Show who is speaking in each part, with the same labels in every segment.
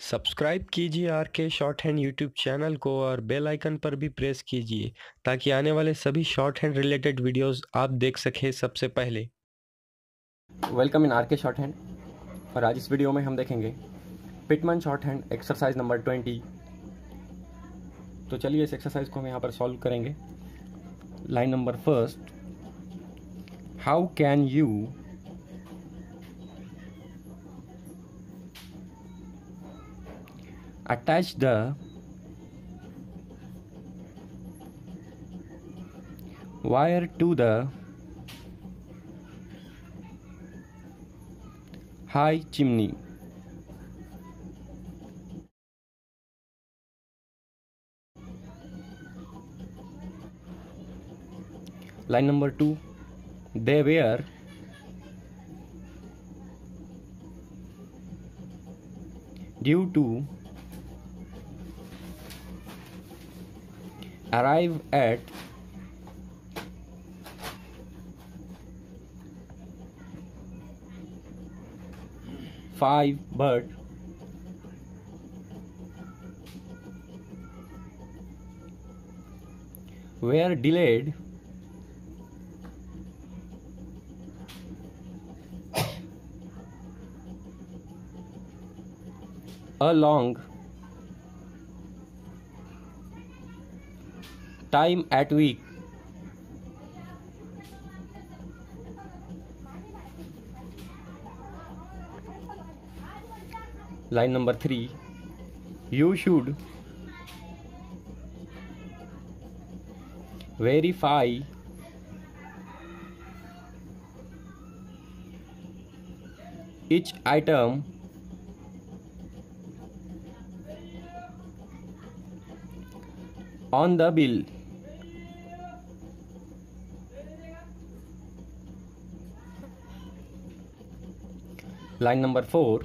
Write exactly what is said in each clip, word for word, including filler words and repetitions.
Speaker 1: Subscribe कीजिए are K short hand YouTube channel को और बेल आइकन पर भी प्रेस कीजिए ताकि आने वाले सभी शॉर्ट हैंड रिलेटेड वीडियोस आप देख सकें सबसे पहले।
Speaker 2: Welcome in R K shorthand. और आज इस वीडियो में हम देखेंगे Pitman shorthand exercise number twenty. तो चलिए इस एक्सरसाइज को हम यहाँ पर सॉल्व करेंगे। Line number first, how can you attach the wire to the high chimney? Line number two, they were due to arrive at five but were delayed a long time at week. Line number three, you should verify each item on the bill. Line number four,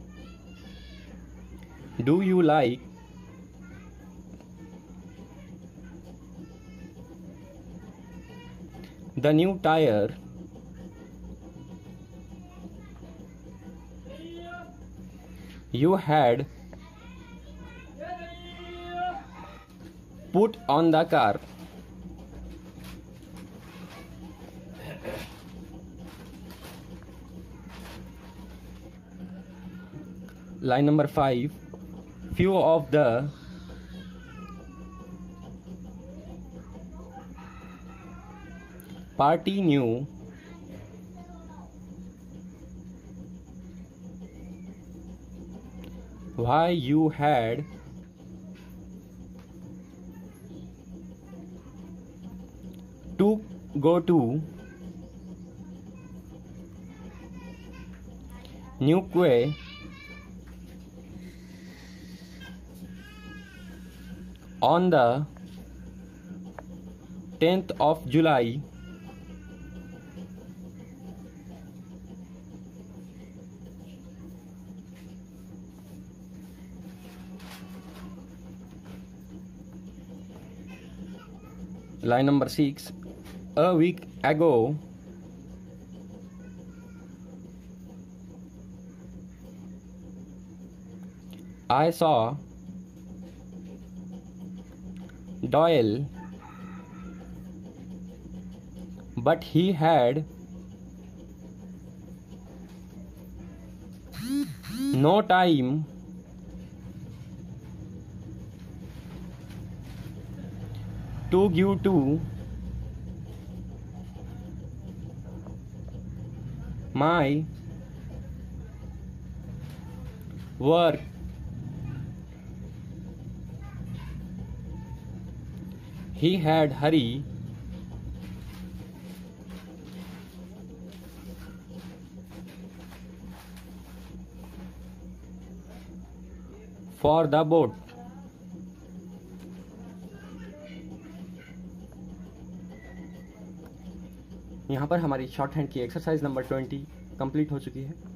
Speaker 2: do you like the new tire you had put on the car? Line number five, few of the party knew why you had to go to Newquay on the tenth of July. Line number six, a week ago I saw Doyle, but he had no time to give to my work. He had hurry for the boat. यहाँ पर हमारी shorthand की exercise number twenty complete हो चुकी है।